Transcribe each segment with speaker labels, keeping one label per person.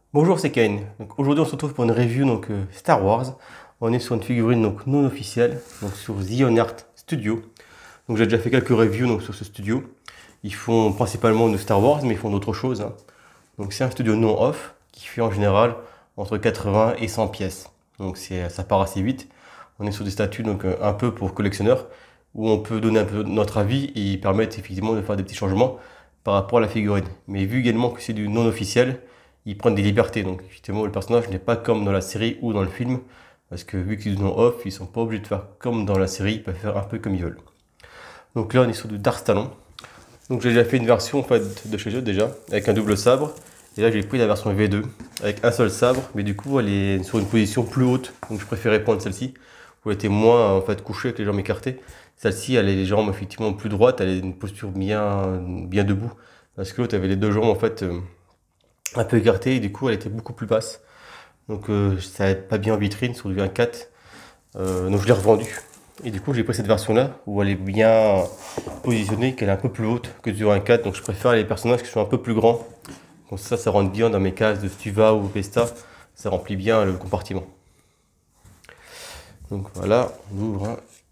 Speaker 1: Bonjour, c'est Kane. Donc aujourd'hui on se retrouve pour une review Star Wars. On est sur une figurine non officielle, donc sur The Art Studio. Donc j'ai déjà fait quelques reviews sur ce studio. Ils font principalement de Star Wars, mais ils font d'autres choses, hein. Donc c'est un studio non off qui fait en général entre 80 et 100 pièces. Donc ça part assez vite. On est sur des statuts un peu pour collectionneurs où on peut donner un peu notre avis et ils permettent effectivement de faire des petits changements par rapport à la figurine. Mais vu également que c'est du non officiel, ils prennent des libertés. Donc effectivement le personnage n'est pas comme dans la série ou dans le film. Parce que vu qu'ils sont off, ils sont pas obligés de faire comme dans la série, ils peuvent faire un peu comme ils veulent. Donc là on est sur du Dark Talon. Donc j'ai déjà fait une version en fait de chez eux déjà, avec un double sabre. Et là j'ai pris la version V2 avec un seul sabre, mais du coup elle est sur une position plus haute. Donc je préférais prendre celle-ci, où elle était moins en fait couchée avec les jambes écartées. Celle-ci elle est les jambes effectivement plus droites, elle est une posture bien debout. Parce que l'autre avait les deux jambes en fait un peu écartées et du coup elle était beaucoup plus basse. Donc ça n'aide pas bien en vitrine sur du 1.4. Donc je l'ai revendu. Et du coup j'ai pris cette version là où elle est bien positionnée, qu'elle est un peu plus haute que du 1.4. Donc je préfère les personnages qui sont un peu plus grands. Donc ça rentre bien dans mes cases de Stuva ou Vesta. Ça remplit bien le compartiment. Donc voilà, on ouvre.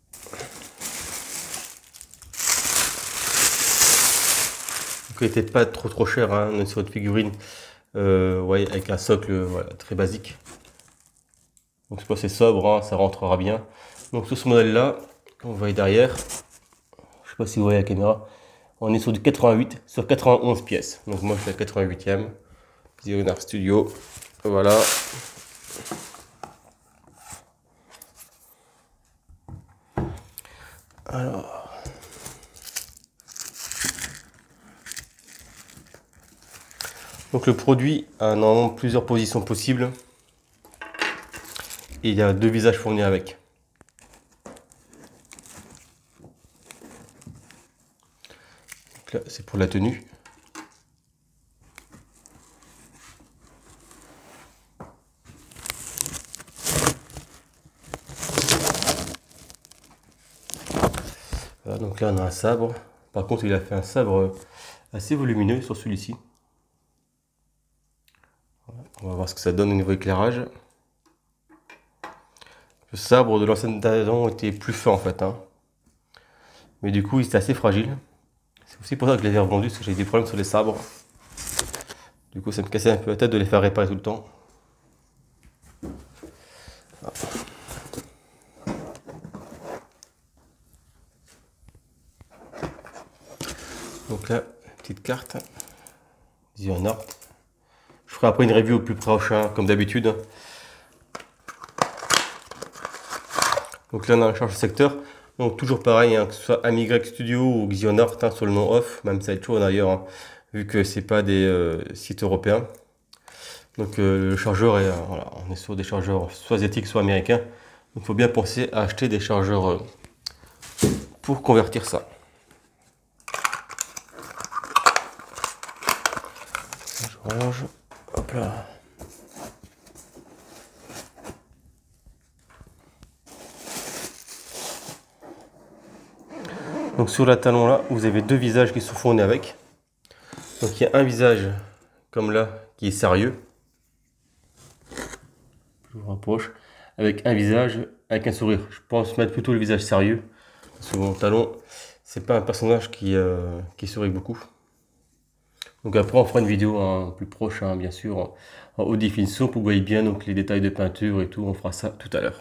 Speaker 1: Donc elle n'était pas trop cher, hein. On est sur une figurine ouais, avec un socle voilà, très basique. Donc c'est pas assez sobre, hein, ça rentrera bien. Donc sur ce modèle là, on voit derrière, je sais pas si vous voyez la caméra, on est sur du 88 sur 91 pièces. Donc moi je suis à 88e. Art Studio. Voilà. Alors. Donc le produit a normalement plusieurs positions possibles. Et il y a deux visages fournis avec. Donc là c'est pour la tenue. Voilà, donc là on a un sabre. Par contre il a fait un sabre assez volumineux sur celui-ci. Voilà, on va voir ce que ça donne au niveau éclairage. Le sabre de l'ancienne Talon était plus fin en fait, hein. Mais du coup il était assez fragile. C'est aussi pour ça que je l'ai revendu, parce que j'ai des problèmes sur les sabres. Du coup ça me cassait un peu la tête de les faire réparer tout le temps. Donc là, petite carte. The Art. Je ferai après une review au plus proche, hein, comme d'habitude. Donc là, on a un charge secteur. Donc toujours pareil, hein, que ce soit AMY Studio ou Xionart, hein, sur le nom off, même Sideshow d'ailleurs, hein, vu que c'est pas des sites européens. Donc le chargeur est, voilà, on est sur des chargeurs soit asiatiques, soit américains. Donc il faut bien penser à acheter des chargeurs pour convertir ça. Je range. Hop là. Donc sur la talon là, vous avez deux visages qui sont fournis avec. Donc il y a un visage comme là qui est sérieux. Je vous rapproche. Avec un visage avec un sourire. Je pense mettre plutôt le visage sérieux. Parce que mon talon, c'est pas un personnage qui sourit beaucoup. Donc après on fera une vidéo plus proche, hein, bien sûr, en haute définition pour que vous voyez bien donc, les détails de peinture et tout. On fera ça tout à l'heure.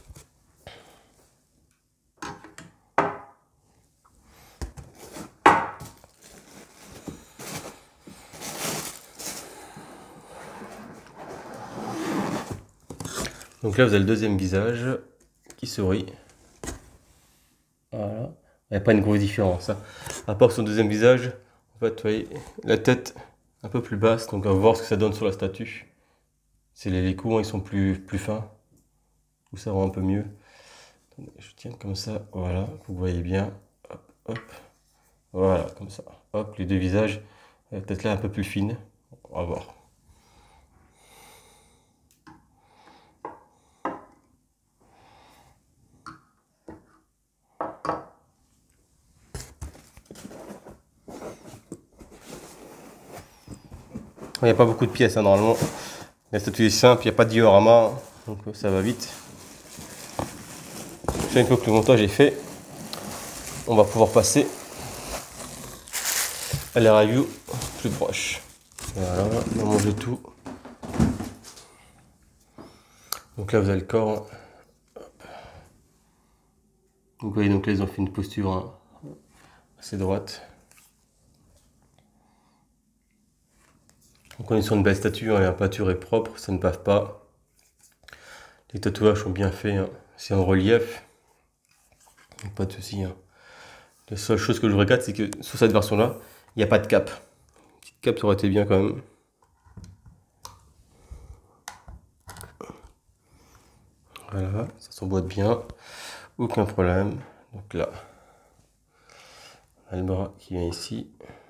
Speaker 1: Donc là vous avez le deuxième visage qui sourit. Voilà. Il n'y a pas une grosse différence, hein. À part son deuxième visage, en fait, vous voyez, la tête un peu plus basse, donc on va voir ce que ça donne sur la statue. C'est les coups, hein, ils sont plus fins. Où ça rend un peu mieux. Attendez, je tiens comme ça, voilà, vous voyez bien. Hop, hop. Voilà, comme ça. Hop, les deux visages. La tête là un peu plus fine. On va voir. Il n'y a pas beaucoup de pièces, hein, normalement. La statue est simple, il n'y a pas de diorama, donc ça va vite. Une fois que le montage est fait, on va pouvoir passer à la review plus proche. Voilà, on va manger tout. Donc là vous avez le corps. Donc vous voyez, donc là ils ont fait une posture assez droite. Donc on est sur une belle statue, la peinture est propre, ça ne bave pas. Les tatouages sont bien faits, hein. C'est en relief. Donc pas de soucis. Hein. La seule chose que je regrette, c'est que sur cette version-là, il n'y a pas de cape. Une petite cape, ça aurait été bien quand même. Voilà, ça s'emboîte bien. Aucun problème. Donc là, on a le bras qui vient ici.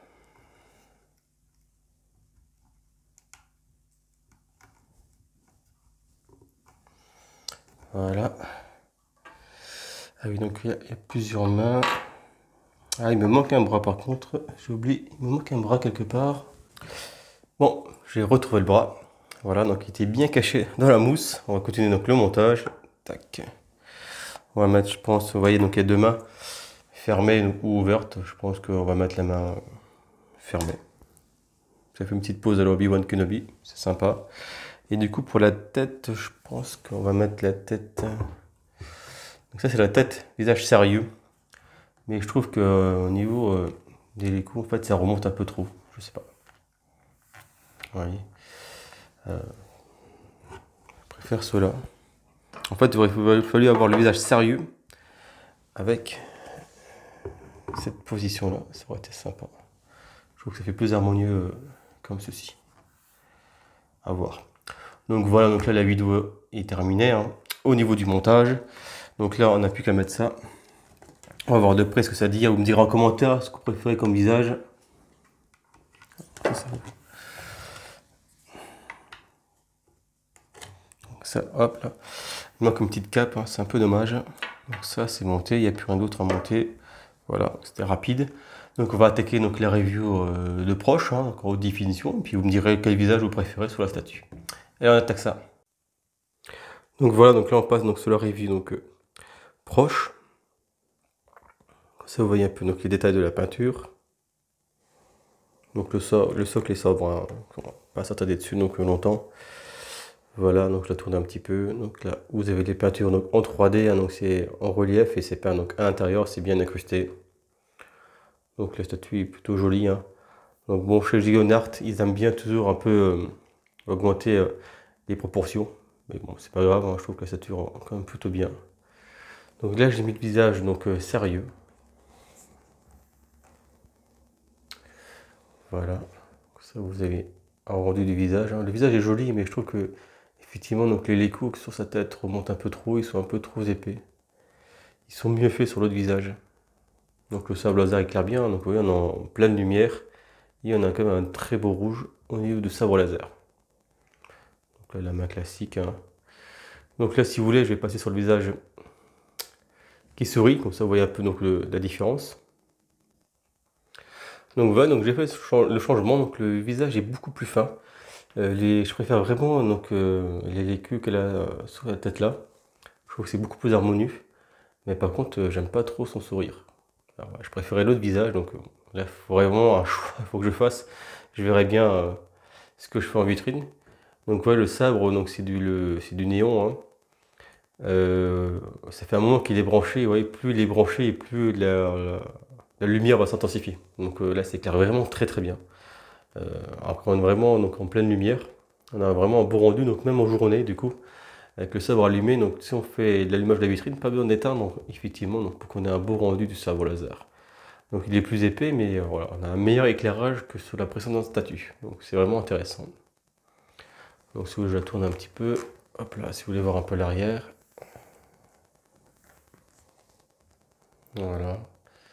Speaker 1: Voilà. Ah oui, donc il y a plusieurs mains. Ah, il me manque un bras par contre. J'ai oublié, il me manque un bras quelque part. Bon, j'ai retrouvé le bras. Voilà, donc il était bien caché dans la mousse. On va continuer donc le montage. Tac. On va mettre, je pense, vous voyez, donc il y a deux mains fermées ou ouvertes. Je pense qu'on va mettre la main fermée. Ça fait une petite pause à l'Obi-Wan Kenobi. C'est sympa. Et du coup, pour la tête, je pense qu'on va mettre la tête. Donc ça, c'est la tête, visage sérieux. Mais je trouve que au niveau des coups, en fait, ça remonte un peu trop. Je sais pas. Oui. Je préfère cela. En fait, il aurait fallu avoir le visage sérieux avec cette position-là. Ça aurait été sympa. Je trouve que ça fait plus harmonieux comme ceci. À voir. Donc voilà, donc là la vidéo est terminée. Hein. Au niveau du montage, donc là on n'a plus qu'à mettre ça. On va voir de près ce que ça dit. Vous me direz en commentaire ce que vous préférez comme visage. Donc ça, hop là. Il manque une petite cape, hein, c'est un peu dommage. Donc ça c'est monté, il n'y a plus rien d'autre à monter. Voilà, c'était rapide. Donc on va attaquer donc la review de proche, hein, en haute définition. Et puis vous me direz quel visage vous préférez sur la statue. Et on attaque ça. Donc voilà, donc là on passe donc sur la review donc proche. Comme ça vous voyez un peu donc les détails de la peinture. Donc le socle est sobre, hein, on va pas s'attarder dessus donc longtemps. Voilà, donc je la tourne un petit peu. Donc là vous avez les peintures donc en 3D, hein, donc c'est en relief et c'est peint donc à l'intérieur, c'est bien incrusté. Donc la statue est plutôt jolie. Hein. Donc bon, chez Gionart, ils aiment bien toujours un peu augmenter les proportions. Mais bon, c'est pas grave, hein, je trouve que la statue rend quand même plutôt bien. Donc là, j'ai mis le visage donc sérieux. Voilà. Ça, vous avez un rendu du visage. Hein. Le visage est joli, mais je trouve que effectivement, donc les coups sur sa tête remontent un peu trop. Ils sont un peu trop épais. Ils sont mieux faits sur l'autre visage. Donc le sabre laser éclaire bien. Donc vous voyez, on est en pleine lumière. Et on a quand même un très beau rouge au niveau du sabre laser. Donc là, la main classique. Hein. Donc là, si vous voulez, je vais passer sur le visage qui sourit. Comme ça, vous voyez un peu donc, la différence. Donc voilà, donc j'ai fait le changement. Donc le visage est beaucoup plus fin. Je préfère vraiment donc, les queues qu'elle a sur la tête là. Je trouve que c'est beaucoup plus harmonieux. Mais par contre, j'aime pas trop son sourire. Alors, je préférais l'autre visage. Donc là, il faut vraiment un choix. Il faut que je fasse. Je verrai bien ce que je fais en vitrine. Donc voilà, le sabre, donc c'est du néon. Hein. Ça fait un moment qu'il est branché. Ouais, plus il est branché et plus la lumière va s'intensifier. Donc là, c'est clair vraiment très très bien. Après, on est vraiment donc, en pleine lumière. On a vraiment un beau rendu, donc même en journée, du coup, avec le sabre allumé. Donc si on fait de l'allumage de la vitrine, pas besoin d'éteindre, effectivement, donc, pour qu'on ait un beau rendu du sabre laser. Donc il est plus épais, mais voilà, on a un meilleur éclairage que sur la précédente statue. Donc c'est vraiment intéressant. Donc si vous voulez, je la tourne un petit peu. Hop là, si vous voulez voir un peu l'arrière. Voilà.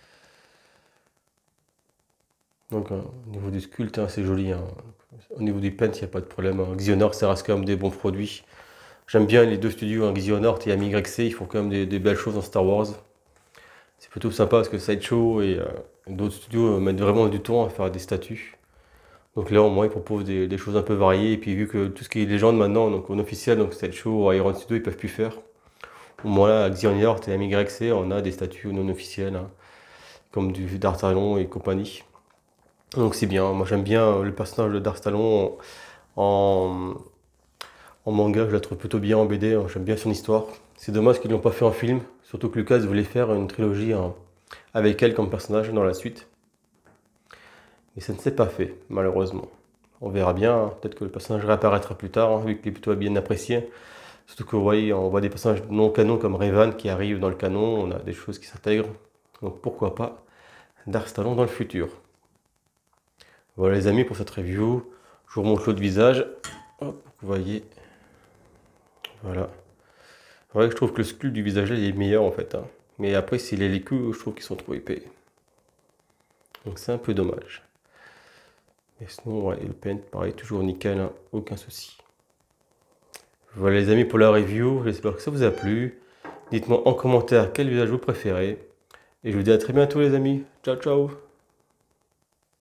Speaker 1: Donc au niveau du sculpte, hein, c'est joli. Hein. Au niveau du paint, il n'y a pas de problème. Hein. Xionort, ça reste quand même des bons produits. J'aime bien les deux studios, hein, Xionort et AmiYC, ils font quand même des belles choses dans Star Wars. C'est plutôt sympa parce que Sideshow et d'autres studios mettent vraiment du temps à faire des statues. Donc là, au moins, ils proposent des choses un peu variées. Et puis, vu que tout ce qui est légende maintenant, donc en officiel, donc Stage Show ou Iron Studio, ils peuvent plus faire. Au moins là, à Xehanort et à MYC, on a des statuts non officiels, hein, comme du D'Artalon et compagnie. Donc c'est bien. Moi, j'aime bien le personnage de D'Artalon en, en manga. Je la trouve plutôt bien en BD. Hein. J'aime bien son histoire. C'est dommage qu'ils ne l'ont pas fait en film. Surtout que Lucas voulait faire une trilogie, hein, avec elle comme personnage dans la suite. Mais ça ne s'est pas fait, malheureusement. On verra bien, hein. Peut-être que le personnage réapparaîtra plus tard, hein, vu qu'il est plutôt bien apprécié. Surtout que vous voyez, on voit des personnages non canon comme Revan qui arrivent dans le canon, on a des choses qui s'intègrent. Donc pourquoi pas D'Artalon dans le futur. Voilà les amis pour cette review. Je vous remonte l'autre visage. Hop, vous voyez. Voilà. Ouais, je trouve que le sculpte du visage là, il est meilleur en fait, hein. Mais après, s'il est les coups, je trouve qu'ils sont trop épais. Donc c'est un peu dommage. Et sinon, ouais, le paint, pareil, toujours nickel, hein, aucun souci. Voilà les amis pour la review, j'espère que ça vous a plu. Dites-moi en commentaire quel visage vous préférez. Et je vous dis à très bientôt les amis. Ciao ciao.